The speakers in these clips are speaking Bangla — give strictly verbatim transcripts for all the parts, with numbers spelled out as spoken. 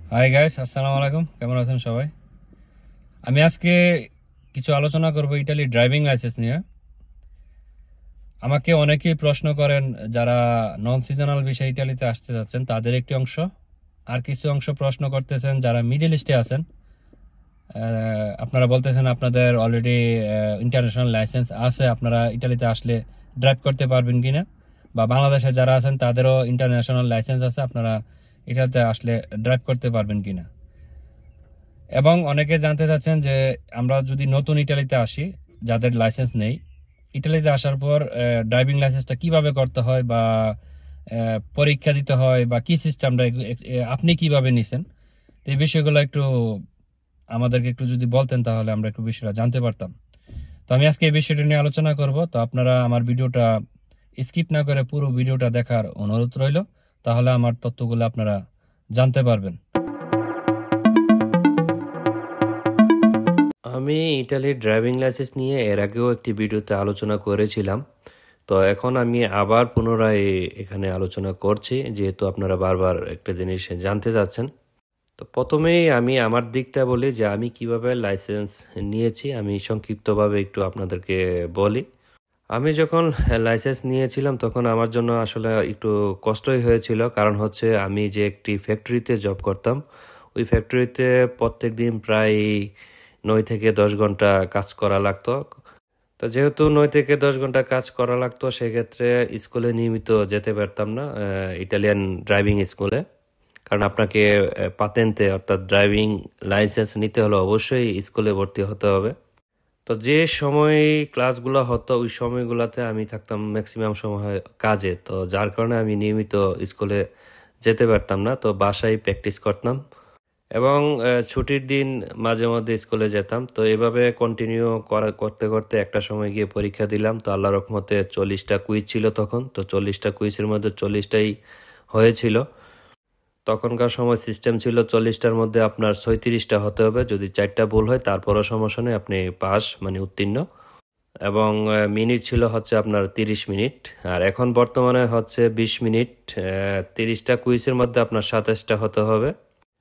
হাই গাইস, আসসালামু আলাইকুম। কেমন আছেন সবাই? আমি আজকে কিছু আলোচনা করব ইটালি ড্রাইভিং লাইসেন্স নিয়ে। আমাকে অনেকেই প্রশ্ন করেন, যারা নন সিজনাল ভিসায় ইটালিতে আসতে যাচ্ছেন তাদের একটি অংশ, আর কিছু অংশ প্রশ্ন করতেছেন যারা মিডল ইস্টে আছেন। আহ, আপনারা বলতেছেন আপনাদের অলরেডি ইন্টারন্যাশনাল লাইসেন্স আছে, আপনারা ইটালিতে আসলে ড্রাইভ করতে পারবেন কিনা, বা বাংলাদেশে যারা আছেন তাদেরও ইন্টারন্যাশনাল লাইসেন্স আছে, আপনারা ইটালিতে আসলে ড্রাইভ করতে পারবেন কিনা। এবং অনেকে জানতে চাচ্ছেন যে আমরা যদি নতুন ইটালিতে আসি, যাদের লাইসেন্স নেই, ইটালিতে আসার পর ড্রাইভিং লাইসেন্সটা কিভাবে করতে হয়, বা আহ, পরীক্ষা দিতে হয়, বা কি সিস্টেমটা আপনি কিভাবে নিছেন, তো এই বিষয়গুলো একটু আমাদেরকে একটু যদি বলতেন তাহলে আমরা একটু বিষয়টা জানতে পারতাম। তো আমি আজকে এই বিষয়টা নিয়ে আলোচনা করব। তো আপনারা আমার ভিডিওটা স্কিপ না করে পুরো ভিডিওটা দেখার অনুরোধ রইল, তাহলে আমার তথ্যগুলো আপনারা জানতে পারবেন। আমি ইটালির ড্রাইভিং লাইসেন্স নিয়ে এর আগেও একটি ভিডিওতে আলোচনা করেছিলাম, তো এখন আমি আবার পুনরায় এখানে আলোচনা করছি, যেহেতু আপনারা বারবার একটা জিনিস জানতে চাচ্ছেন। তো প্রথমেই আমি আমার দিকটা বলি যে আমি কিভাবে লাইসেন্স নিয়েছি, আমি সংক্ষিপ্তভাবে একটু আপনাদেরকে বলি। আমি যখন লাইসেন্স নিয়েছিলাম তখন আমার জন্য আসলে একটু কষ্টই হয়েছিল, কারণ হচ্ছে আমি যে একটি ফ্যাক্টরিতে জব করতাম, ওই ফ্যাক্টরিতে প্রত্যেক দিন প্রায় নয় থেকে দশ ঘন্টা কাজ করা লাগতো। তো যেহেতু নয় থেকে দশ ঘন্টা কাজ করা লাগতো, সেক্ষেত্রে স্কুলে নিয়মিত যেতে পারতাম না, ইটালিয়ান ড্রাইভিং স্কুলে। কারণ আপনাকে পাতেন্তে অর্থাৎ ড্রাইভিং লাইসেন্স নিতে হলে অবশ্যই স্কুলে ভর্তি হতে হবে। তো যে সময় ক্লাসগুলো হতো ওই সময়গুলোতে আমি থাকতাম ম্যাক্সিমাম সময় কাজে, তো যার কারণে আমি নিয়মিত স্কুলে যেতে পারতাম না, তো বাসায় প্র্যাকটিস করতাম। এবং আহ, ছুটির দিন মাঝে মধ্যে স্কুলে যেতাম। তো এভাবে কন্টিনিউ করা করতে করতে একটা সময় গিয়ে পরীক্ষা দিলাম। তো আল্লাহ রহমতে চল্লিশটা কুইজ ছিল তখন, তো চল্লিশটা কুইজের মধ্যে চল্লিশটাই হয়েছিল। তখনকার সময় সিস্টেম ছিল চল্লিশটার মধ্যে আপনার ছয়ত্রিশটা হতে হবে, যদি চারটা ভুল হয় তারপরও সমস্যা নেই, আপনি পাস মানে উত্তীর্ণ। এবং আহ, মিনিট ছিল হচ্ছে আপনার তিরিশ মিনিট, আর এখন বর্তমানে হচ্ছে বিশ মিনিট। আহ, তিরিশটা কুইজের মধ্যে আপনার সাতাশটা হতে হবে,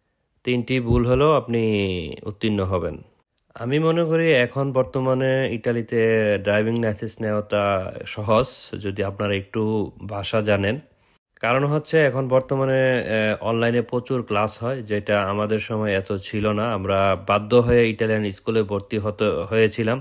তিনটি ভুল হলেও আপনি উত্তীর্ণ হবেন। আমি মনে করি এখন বর্তমানে ইটালিতে ড্রাইভিং লাইসেন্স নেওয়াটা সহজ, যদি আপনারা একটু ভাষা জানেন। কারণ হচ্ছে এখন বর্তমানে অনলাইনে প্রচুর ক্লাস হয়, যেটা আমাদের সময় এত ছিল না। আমরা বাধ্য হয়ে ইটালিয়ান স্কুলে ভর্তি হতে হয়েছিলাম,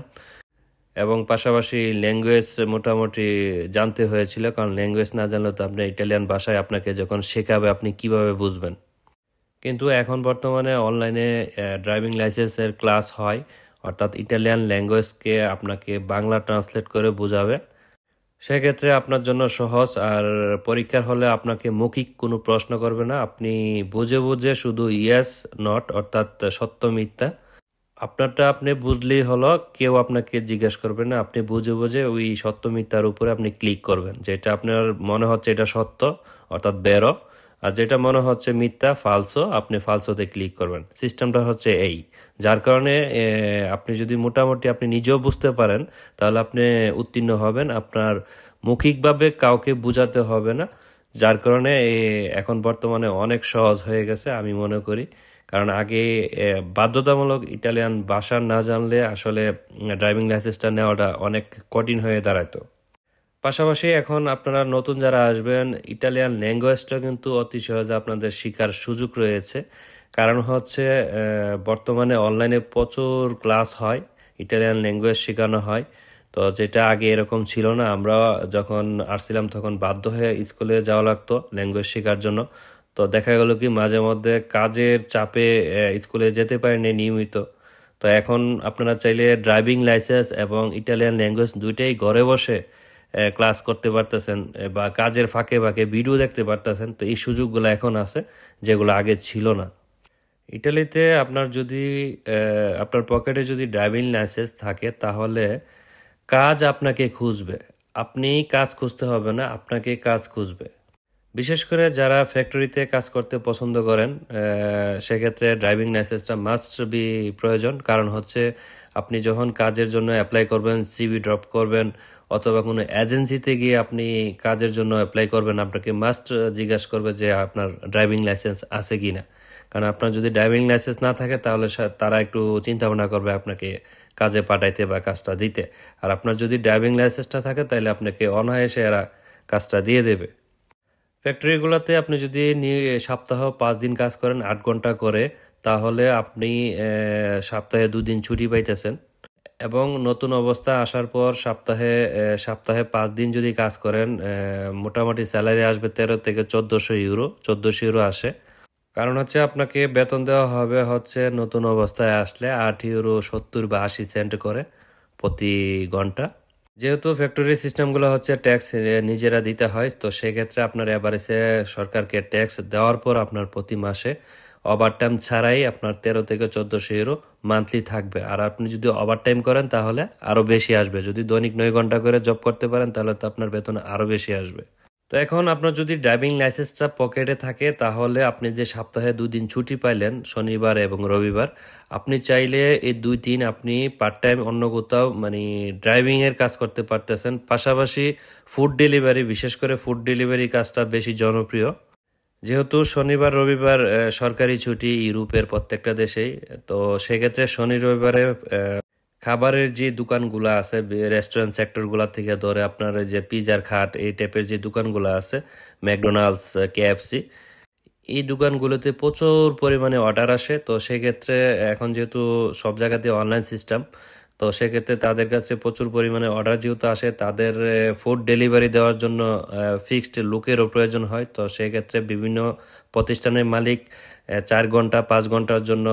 এবং পাশাপাশি ল্যাঙ্গুয়েজ মোটামুটি জানতে হয়েছিল, কারণ ল্যাঙ্গুয়েজ না জানলে তো আপনি ইটালিয়ান ভাষায় আপনাকে যখন শেখাবে আপনি কিভাবে বুঝবেন। কিন্তু এখন বর্তমানে অনলাইনে ড্রাইভিং লাইসেন্সের ক্লাস হয়, অর্থাৎ ইটালিয়ান ল্যাঙ্গুয়েজকে আপনাকে বাংলা ট্রান্সলেট করে বোঝাবে। সেক্ষেত্রে আপনার জন্য সহজ। আর পরীক্ষার হলে আপনাকে মৌখিক কোনো প্রশ্ন করবে না, আপনি বুঝে বুঝে শুধু ইয়েস নট অর্থাৎ সত্য মিথ্যা আপনারটা আপনি বুঝলেই হলো, কেউ আপনাকে জিজ্ঞেস করবে না। আপনি বুঝে বুঝে ওই সত্য মিথ্যার উপরে আপনি ক্লিক করবেন, যেটা আপনার মনে হচ্ছে এটা সত্য অর্থাৎ বেরো, আর যেটা মনে হচ্ছে মিথ্যা ফালসো, আপনি ফালসোতে ক্লিক করবেন। সিস্টেমটা হচ্ছে এই, যার কারণে এ, আপনি যদি মোটামুটি আপনি নিজেও বুঝতে পারেন তাহলে আপনি উত্তীর্ণ হবেন, আপনার মৌখিকভাবে কাউকে বোঝাতে হবে না। যার কারণে এ, এখন বর্তমানে অনেক সহজ হয়ে গেছে আমি মনে করি। কারণ আগে এ, বাধ্যতামূলক ইটালিয়ান ভাষা না জানলে আসলে ড্রাইভিং লাইসেন্সটা নেওয়াটা অনেক কঠিন হয়ে দাঁড়াতো। পাশাপাশি এখন আপনারা নতুন যারা আসবেন, ইটালিয়ান ল্যাঙ্গুয়েজটা কিন্তু অতি সহজে আপনাদের শেখার সুযোগ রয়েছে। কারণ হচ্ছে আহ, বর্তমানে অনলাইনে প্রচুর ক্লাস হয়, ইটালিয়ান ল্যাঙ্গুয়েজ শেখানো হয়। তো যেটা আগে এরকম ছিল না, আমরা যখন আসছিলাম তখন বাধ্য হয়ে স্কুলে যাওয়া লাগতো ল্যাঙ্গুয়েজ শেখার জন্য। তো দেখা গেল কি মাঝে মধ্যে কাজের চাপে আহ, স্কুলে যেতে পারিনি নিয়মিত। তো এখন আপনারা চাইলে ড্রাইভিং লাইসেন্স এবং ইটালিয়ান ল্যাঙ্গুয়েজ দুইটাই ঘরে বসে ক্লাস করতে পারতেছেন, বা কাজের ফাঁকে ফাঁকে ভিডিও দেখতে পারতেছেন। তো এই সুযোগগুলো এখন আছে, যেগুলো আগে ছিল না। ইটালিতে আপনার যদি আহ, আপনার পকেটে যদি ড্রাইভিং লাইসেন্স থাকে তাহলে কাজ আপনাকে খুঁজবে, আপনি কাজ খুঁজতে হবে না, আপনাকে কাজ খুঁজবে। বিশেষ করে যারা ফ্যাক্টরিতে কাজ করতে পছন্দ করেন সেক্ষেত্রে ড্রাইভিং লাইসেন্সটা মাস্ট বি প্রয়োজন। কারণ হচ্ছে আপনি যখন কাজের জন্য অ্যাপ্লাই করবেন, সিভি ড্রপ করবেন অথবা কোনো এজেন্সিতে গিয়ে আপনি কাজের জন্য অ্যাপ্লাই করবেন, আপনাকে মাস্ট জিজ্ঞাসা করবে যে আপনার ড্রাইভিং লাইসেন্স আছে কি না। কারণ আপনার যদি ড্রাইভিং লাইসেন্স না থাকে তাহলে তারা একটু চিন্তা ভাবনা করবে আপনাকে কাজে পাঠাইতে বা কাজটা দিতে। আর আপনার যদি ড্রাইভিং লাইসেন্সটা থাকে তাহলে আপনাকে অনায়াসে এরা কাজটা দিয়ে দেবে। ফ্যাক্টরিগুলোতে আপনি যদি সপ্তাহ পাঁচ দিন কাজ করেন আট ঘন্টা করে, তাহলে আপনি সপ্তাহে দুদিন ছুটি পাইতেছেন। এবং নতুন অবস্থা আসার পর সপ্তাহে সপ্তাহে পাঁচ দিন যদি কাজ করেন মোটামুটি স্যালারি আসবে তেরো থেকে চোদ্দোশো ইউরো চোদ্দোশো ইউরো আসে। কারণ হচ্ছে আপনাকে বেতন দেওয়া হবে হচ্ছে নতুন অবস্থায় আসলে আট ইউরো সত্তর বা আশি সেন্ট করে প্রতি ঘন্টা। যেহেতু ফ্যাক্টরি সিস্টেমগুলো হচ্ছে ট্যাক্স নিজেরা দিতে হয়, তো সেক্ষেত্রে আপনার এভারেজে সরকারকে ট্যাক্স দেওয়ার পর আপনার প্রতি মাসে ওভারটাইম ছাড়াই আপনার তেরো থেকে চোদ্দোশো ইউরো মান্থলি থাকবে। আর আপনি যদি ওভারটাইম করেন তাহলে আরও বেশি আসবে। যদি দৈনিক নয় ঘন্টা করে জব করতে পারেন তাহলে তো আপনার বেতন আরও বেশি আসবে। তো এখন আপনার যদি ড্রাইভিং লাইসেন্সটা পকেটে থাকে তাহলে আপনি যে সপ্তাহে দুদিন ছুটি পাইলেন শনিবার এবং রবিবার, আপনি চাইলে এই দুই দিন আপনি পার্ট টাইম অন্য কোথাও মানে ড্রাইভিংয়ের কাজ করতে পারতেছেন। পাশাপাশি ফুড ডেলিভারি, বিশেষ করে ফুড ডেলিভারি কাজটা বেশি জনপ্রিয়। যেহেতু শনিবার রবিবার সরকারি ছুটি ইউরোপের প্রত্যেকটা দেশেই, তো সেক্ষেত্রে শনি রবিবারে খাবারের যে দোকানগুলো আছে রেস্টুরেন্ট সেক্টরগুলো থেকে ধরে আপনার যে পিজার খাট এই টাইপের যে দোকানগুলো আছে, ম্যাকডোনাল্ডস, কেএফসি, এই দোকানগুলোতে প্রচুর পরিমাণে অর্ডার আসে। তো সেক্ষেত্রে এখন যেহেতু সব জায়গাতে অনলাইন সিস্টেম, তো সেক্ষেত্রে তাদের কাছে প্রচুর পরিমাণে অর্ডার যেহেতু আসে, তাদের ফুড ডেলিভারি দেওয়ার জন্য ফিক্সড লোকেরও প্রয়োজন হয়। তো সেক্ষেত্রে বিভিন্ন প্রতিষ্ঠানের মালিক চার ঘন্টা পাঁচ ঘন্টার জন্য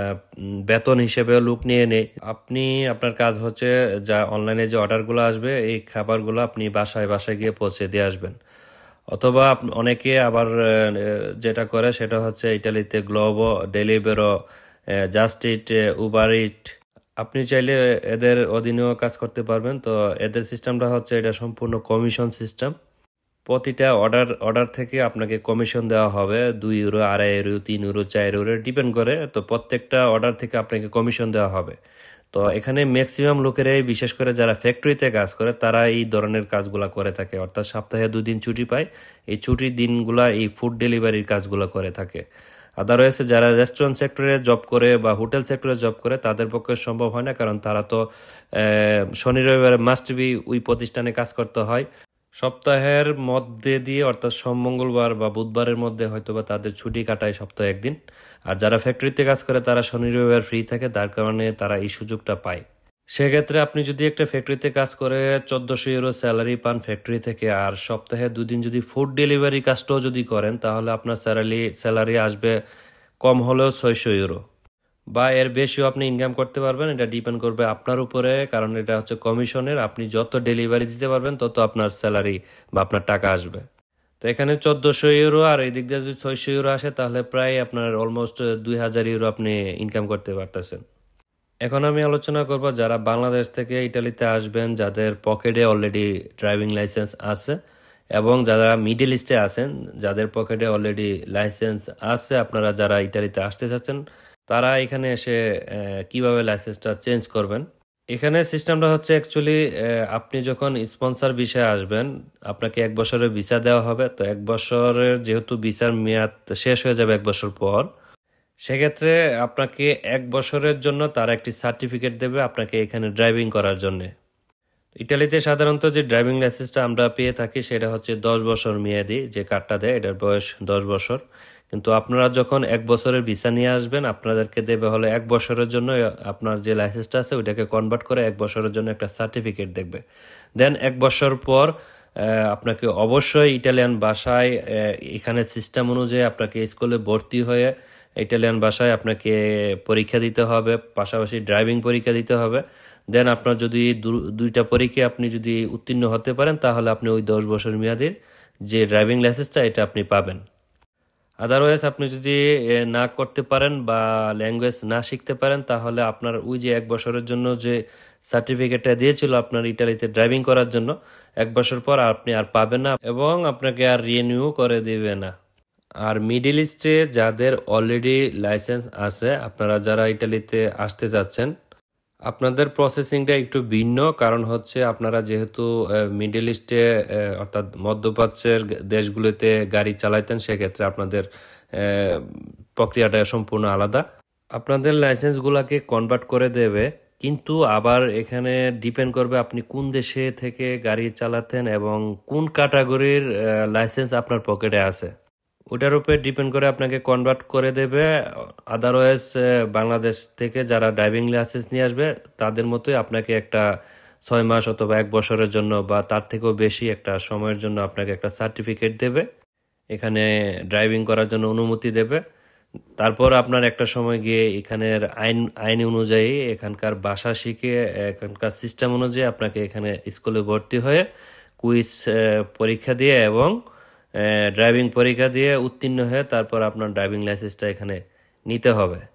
বেতন হিসেবে লোক নিয়ে নেয়। আপনি আপনার কাজ হচ্ছে যা অনলাইনে যে অর্ডারগুলো আসবে এই খাবারগুলো আপনি বাসায় বাসায় গিয়ে পৌঁছে দিয়ে আসবেন। অথবা অনেকে আবার যেটা করে সেটা হচ্ছে ইটালিতে Glovo, Deliveroo, just eat, Uber eat, আপনি চাইলে এদের অধীনেও কাজ করতে পারবেন। তো এদের সিস্টেমটা হচ্ছে এটা সম্পূর্ণ কমিশন সিস্টেম। প্রতিটা অর্ডার অর্ডার থেকে আপনাকে কমিশন দেওয়া হবে দুই ইউরো, আড়াই ইউরো, তিন ইউরো, চার ইউরো ডিপেন্ড করে। তো প্রত্যেকটা অর্ডার থেকে আপনাকে কমিশন দেওয়া হবে। তো এখানে ম্যাক্সিমাম লোকেরাই, বিশেষ করে যারা ফ্যাক্টরিতে কাজ করে, তারা এই ধরনের কাজগুলো করে থাকে। অর্থাৎ সপ্তাহে দুদিন ছুটি পায়, এই ছুটির দিনগুলা এই ফুড ডেলিভারির কাজগুলো করে থাকে। আদারওয়াইজ যারা রেস্টুরেন্ট সেক্টরে জব করে বা হোটেল সেক্টরে জব করে তাদের পক্ষে সম্ভব হয় না, কারণ তারা তো শনি রবিবারে মাস্ট বি ওই প্রতিষ্ঠানে কাজ করতে হয়। সপ্তাহের মধ্যে দিয়ে অর্থাৎ সোম মঙ্গলবার বা বুধবারের মধ্যে হয়তো বা তাদের ছুটি কাটায় সপ্তাহে একদিন। আর যারা ফ্যাক্টরিতে কাজ করে তারা শনি রবিবার ফ্রি থাকে, তার কারণে তারা এই সুযোগটা পায়। সেক্ষেত্রে আপনি যদি একটা ফ্যাক্টরিতে কাজ করে চোদ্দোশো ইউরো স্যালারি পান ফ্যাক্টরি থেকে, আর সপ্তাহে দুদিন যদি ফুড ডেলিভারি কাজটাও যদি করেন তাহলে আপনার স্যালারি স্যালারি আসবে কম হলেও ছয়শো ইউরো বা এর বেশিও আপনি ইনকাম করতে পারবেন। এটা ডিপেন্ড করবে আপনার উপরে, কারণ এটা হচ্ছে কমিশনের। আপনি যত ডেলিভারি দিতে পারবেন তত আপনার স্যালারি বা আপনার টাকা আসবে। তো এখানে চোদ্দোশো ইউরো আর এই দিক দিয়ে যদি ছয়শো ইউরো আসে তাহলে প্রায় আপনার অলমোস্ট দুই হাজার ইউরো আপনি ইনকাম করতে পারতেছেন। এখন আমি আলোচনা করব যারা বাংলাদেশ থেকে ইটালিতে আসবেন, যাদের পকেটে অলরেডি ড্রাইভিং লাইসেন্স আছে, এবং যারা মিডল ইস্টে আছেন যাদের পকেটে অলরেডি লাইসেন্স আছে। আপনারা যারা ইটালিতে আসতে চাচ্ছেন তারা এখানে এসে কিভাবে লাইসেন্সটা চেঞ্জ করবেন। এখানে সিস্টেমটা হচ্ছে অ্যাকচুয়ালি আপনি যখন স্পন্সর ভিসায় আসবেন আপনাকে এক বছরের ভিসা দেওয়া হবে। তো এক বছরের যেহেতু ভিসার মেয়াদ শেষ হয়ে যাবে এক বছর পর, সেক্ষেত্রে আপনাকে এক বছরের জন্য তারা একটি সার্টিফিকেট দেবে আপনাকে এখানে ড্রাইভিং করার জন্য। ইটালিতে সাধারণত যে ড্রাইভিং লাইসেন্সটা আমরা পেয়ে থাকি সেটা হচ্ছে দশ বছর মেয়াদি, যে কার্ডটা দেয় এটার বয়স দশ বছর। কিন্তু আপনারা যখন এক বছরের ভিসা নিয়ে আসবেন আপনাদেরকে দেবে হলো এক বছরের জন্য আপনার যে লাইসেন্সটা আছে ওইটাকে কনভার্ট করে এক বছরের জন্য একটা সার্টিফিকেট দেখবে। দেন এক বছর পর আপনাকে অবশ্যই ইটালিয়ান ভাষায়, এখানে সিস্টেম অনুযায়ী আপনাকে স্কুলে ভর্তি হয়ে ইটালিয়ান ভাষায় আপনাকে পরীক্ষা দিতে হবে, পাশাপাশি ড্রাইভিং পরীক্ষা দিতে হবে। দেন আপনার যদি দুইটা পরীক্ষায় আপনি যদি উত্তীর্ণ হতে পারেন তাহলে আপনি ওই দশ বছর মেয়াদের যে ড্রাইভিং লাইসেন্সটা এটা আপনি পাবেন। আদারওয়াইজ আপনি যদি না করতে পারেন বা ল্যাঙ্গুয়েজ না শিখতে পারেন তাহলে আপনার ওই যে এক বছরের জন্য যে সার্টিফিকেটটা দিয়েছিল আপনার ইটালিতে ড্রাইভিং করার জন্য, এক বছর পর আপনি আর পাবেন না এবং আপনাকে আর রিনিউ করে দিবে না। আর মিডল ইস্টে যাদের অলরেডি লাইসেন্স আছে, আপনারা যারা ইটালিতে আসতে যাচ্ছেন, আপনাদের প্রসেসিংটা একটু ভিন্ন। কারণ হচ্ছে আপনারা যেহেতু মিডল ইস্টে অর্থাৎ মধ্যপ্রাচ্যের দেশগুলোতে গাড়ি চালাইতেন, সেক্ষেত্রে আপনাদের আহ, প্রক্রিয়াটা সম্পূর্ণ আলাদা। আপনাদের লাইসেন্সগুলোকে কনভার্ট করে দেবে, কিন্তু আবার এখানে ডিপেন্ড করবে আপনি কোন দেশে থেকে গাড়ি চালাতেন এবং কোন ক্যাটাগরির লাইসেন্স আপনার পকেটে আছে, ওটার উপর ডিপেন্ড করে আপনাকে কনভার্ট করে দেবে। আদারওয়াইজ বাংলাদেশ থেকে যারা ড্রাইভিং লাইসেন্স নিয়ে আসবে তাদের মতোই আপনাকে একটা ছয় মাস অথবা এক বছরের জন্য বা তার থেকেও বেশি একটা সময়ের জন্য আপনাকে একটা সার্টিফিকেট দেবে, এখানে ড্রাইভিং করার জন্য অনুমতি দেবে। তারপর আপনার একটা সময় গিয়ে এখানের আইন আইন অনুযায়ী এখানকার ভাষা শিখে এখানকার সিস্টেম অনুযায়ী আপনাকে এখানে স্কুলে ভর্তি হয়ে কুইজ পরীক্ষা দিয়ে এবং ড্রাইভিং পরীক্ষা দিয়ে উত্তীর্ণ হয়ে তারপর আপনার ড্রাইভিং লাইসেন্সটা এখানে নিতে হবে।